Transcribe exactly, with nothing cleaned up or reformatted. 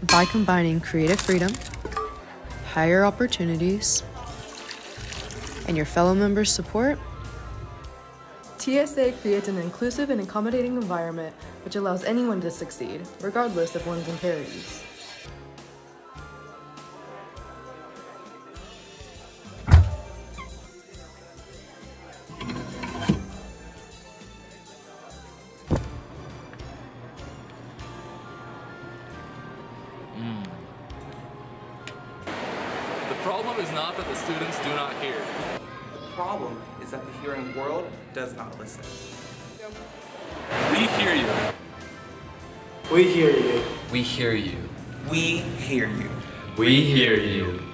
by combining creative freedom, higher opportunities, and your fellow members' support. T S A creates an inclusive and accommodating environment which allows anyone to succeed, regardless of one's impurities. Mm. The problem is not that the students do not hear. The problem is that the hearing world does not listen. We hear you. We hear you. We hear you. We hear you. We hear you.